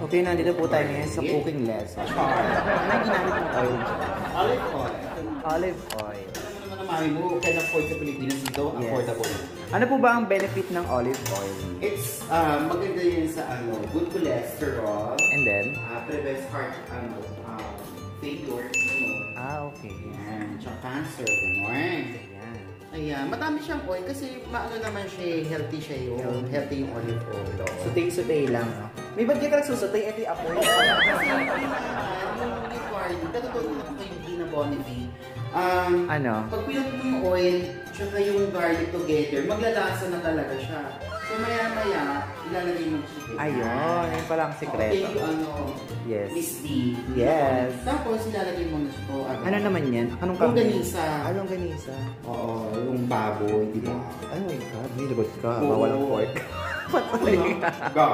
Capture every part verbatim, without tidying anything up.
Okay, nandito po tayo ngayon sa cooking lesson. Ano yung ginamit mong oil? Olive oil. Olive oil. Ano naman ang mami mo, can afford sa Pilipinas dito, Yes. affordable. Ano po ba ang benefit ng olive oil? It's, uh, maganda yun sa ano, good cholesterol. And then? Uh, prevents heart, ano, uh, failure. Ano. Ah, okay. Yan, tsaka cancer, gano'n. Ayan. Ayan, madami siyang oil kasi maano naman siya, healthy siya yung, healthy yung olive oil. Sutay-sutay lang, no? May ba't kita nagsusutay? Ito yung apoy. Kasi yung yung garlic, natutunan ako kay Gina Bonnevie. Um, Ano? Pag pinag mo yung oil, tsaka yung garlic together, maglalasa na talaga siya. So maya-maya, ilalagay mo yung chicken. Ayun, yun pala ang sikreto. Okay, yung ano, Yes. crispy. Yes. Tapos ilalagay mo na siya. Oh, Ano naman yan? Anong Yung ganisa. Anong ganisa? Oo, yung baboy, di ba? Oh my God, may lagot ka. Oo. Bawal ang pork. Patay ka.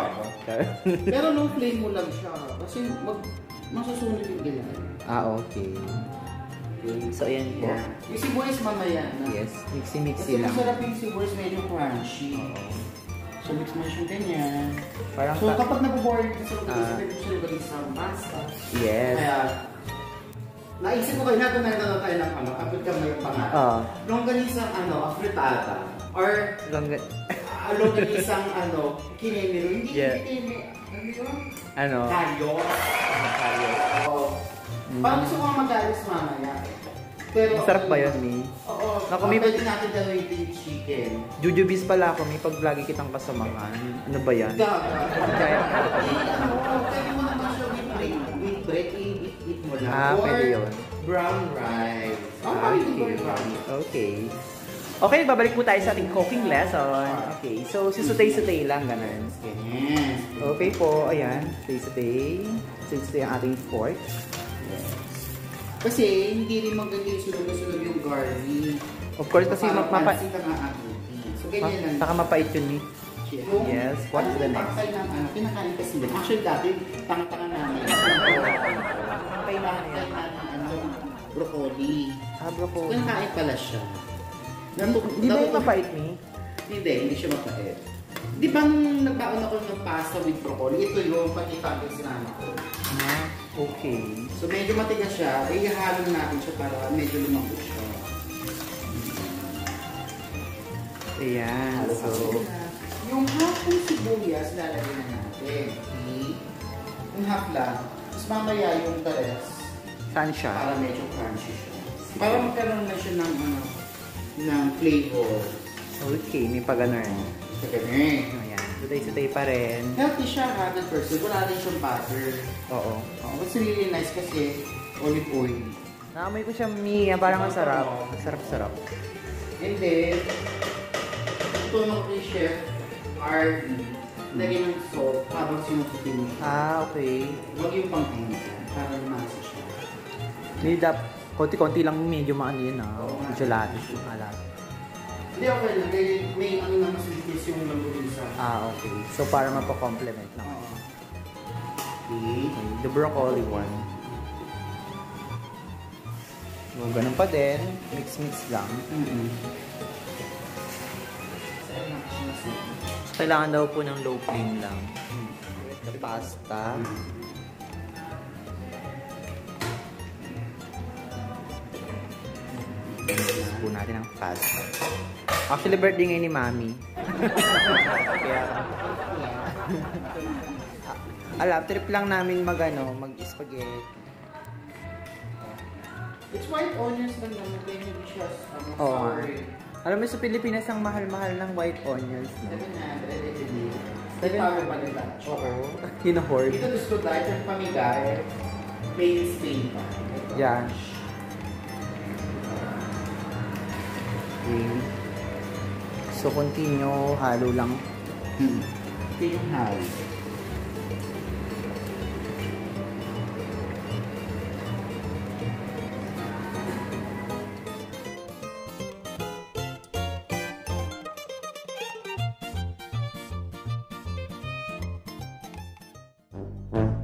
Pero no flame mo lang siya. Kasi mag, masusunod yung gilay. Ah, okay. Okay. So, ayan po. Yeah. Yung sibuyas mamaya na. Yes, mixy-mixy Kasi lang. masarap yung sibuyas, medyo crunchy. So, mix mo siya ganyan. Parang So, pa- kapag nabuboard ka sa Ah. pag-isip, pwede siya nilagay sa pasta. Yes. Kaya, naisip ko kayo natin na ito tayo ng ano, kapag ka may pangalan. Oo. Longganisang ano, afritada. Or, Long... uh, longganisang ano, kinemiro. Hindi, Yeah. hindi, ano yun? Ano? Kayo. Kayo. Oo. Mm. Parang gusto ko nga mag-alis mamaya. Pero, Masarap ba yun, Mi? Oo. Naku, uh, may- pwede natin gawin yung chicken. Jujubis pala ako, may pag lagi kitang kasamahan. Ano ba yan? Gaga. Kaya... Ano, pwede mo naman siya with bread. With bread, i-eat mo lang. Ah, Or pwede yun. brown rice. Oh, Ah, pwede okay. ko brown. Okay. Okay, babalik po tayo sa ating cooking lesson. Okay, so susutay-sutay lang, ganun. Ganyan. Okay po, ayan. Sutay-sutay. Sutay-sutay ang ating pork. Kasi hindi rin maganda yung sunog-sunog yung garlic. Of course, kasi Parang mapa... pansit ang aabutin. So, ganyan lang. Saka mapait yun, Mi. Yung, Yes, what is the ano yung next? paksay ng ano, kinakain kasi din. Actually, dati, tanga-tanga namin. Pangkay na Paksay namin, ano, broccoli. Ah, broccoli. Kinakain pala siya. Hindi ba yung mapait, Mi? Hindi, hindi siya mapait. Di ba nung nagbaon ako ng pasta with broccoli, ito yung pakita ko yung sinama ko. Ah, okay. So medyo matigas siya, ihahalo natin siya para medyo lumambot siya. Ayan, so... Yung half ng sibuyas, lalagyan na natin. Okay? Yung half lang. Tapos mamaya yung the rest, Saan siya? para medyo crunchy siya. Para magkaroon na siya ng, ano, ng flavor. Okay, may pag-ganun. Sa ganun. Ayan, sutay-sutay pa rin. Healthy siya, one hundred percent. Wala rin siyang butter. Oo. Oh, it's really nice kasi olive oil. Naamoy ko siya, Mi. Parang ang sarap. Sarap-sarap. And then, tulong kay Chef R D, lagyan ng salt habang sinusutin mo siya. Ah, okay. Huwag yung pang-init para lumasa siya. Hindi dap, konti-konti lang medyo maano yun ah. Oo nga. Medyo lahat. Alat. Hindi okay lang, may, may ano na masulitis yung lambutin sa... Ah, okay. So, para mapakomplement lang. Oo. Okay. Okay, the broccoli one. So, ganun pa din. Mix-mix lang. Mm-hmm. So, kailangan daw po ng low flame lang. The pasta. Mix po natin ang pasta. Actually, birthday ngayon ni Mami. Kaya, alam, trip lang namin mag, ano, mag-spaghetti. It's white onions lang naman, kaya hindi siya um, Oo nga. sour. Alam mo, sa Pilipinas, ang mahal-mahal ng white onions, no? Seven hundred eighty. Seven power pa nila. Oo. Hinohoard. Dito gusto dahil yung pamigay, made in Spain pa. Yan. Okay. So, continue. Halo lang. Hmm. Ito yung halo. Mm-hmm.